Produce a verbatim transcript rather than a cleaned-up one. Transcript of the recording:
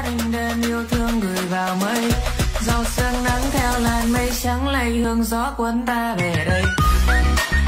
đình đêm yêu thương gửi vào mây, giọt sương nắng theo làn mây trắng lây hương gió cuốn ta về đây.